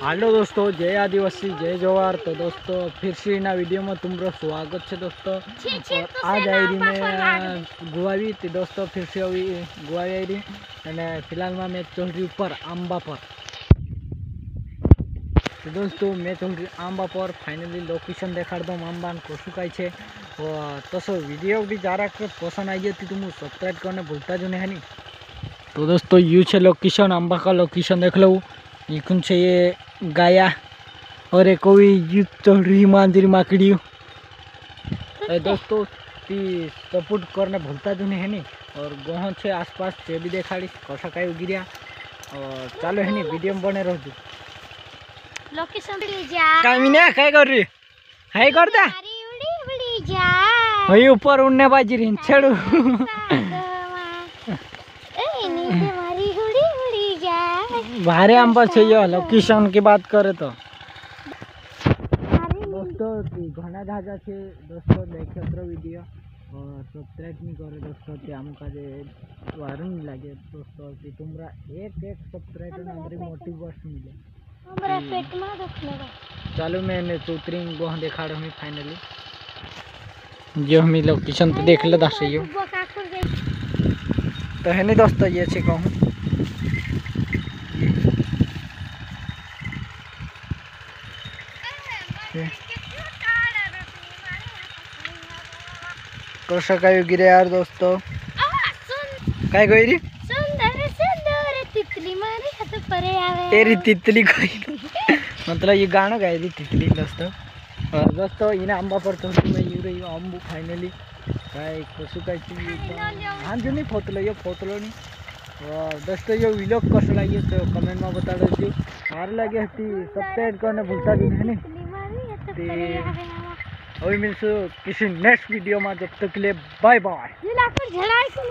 Hello दोस्तों, जय आदिवासी जय जवाहर। तो दोस्तों फिर से ना वीडियो में तुम्हारा स्वागत है दोस्तों। और आज आई रही मैं गुवावी थी दोस्तों, फिर से अभी गुवावी आई रही અને फिलहाल में मैं चल रही ऊपर आंबा पर। तो दोस्तों मैं चल रही आंबा पर, फाइनली लोकेशन देखा दो आंबा को शुकाय है। तो सो वीडियो भी जरा पसंद आई थी तुम सब्सक्राइब करने भूलता जो नहीं है। तो दोस्तों यू है लोकेशन, आंबा का लोकेशन देख लो। इकुन से ये गाया और एक कोई युद्ध चल रही मांजरी माकड़ी। दोस्तों ती सपोर्ट करने भूलता जो नहीं है नी। और गह से आसपास से भी देखाड़ी कसा कई उगिरिया। और चलो है नी वीडियो में बने रहो। लोकेशन कामिना काय कर रही हाय कर दे वही ऊपर उड़ने बाजी रही छेड़ू। भारे आंबा चाहिए लोकेशन की बात करे तो दोस्तों घना झाजा छे दोस्तों देखे वीडियो और सब्सक्राइब नहीं करे दोस्तों ते आम का जे वारू नहीं लगे दोस्तों कि तुमरा एक सब्सक्राइब नंबर मोटिवेशन मिले हमरा पेट में दुखने बा। चलो मैंने चौतरी गोह देखा रहा हूँ फाइनली जो हम लोकेशन पे देख ले दस तो है नहीं दोस्तों ये से कहूँ कसा काय गिरे यार दोस्तों काय गई सुंदर सुंदर तितली मारी हाथ परे आवे तेरी तितली कोई मतलब ये गाना गाई थी तितली दोस्तों। और दोस्तों इन आंबा पर तो मैं यू रही हूँ आंबू फाइनली काय कसु काय हाँ जो नहीं फोटो लो नहीं। और दोस्तों ये व्लॉग कसो लगे तो कमेंट में बता दो। सारे लगे सब्सक्राइब करने भूलता भी नहीं। अभी मिलसु किसी नेक्स्ट वीडियो में, जब तक के लिए बाय बाय।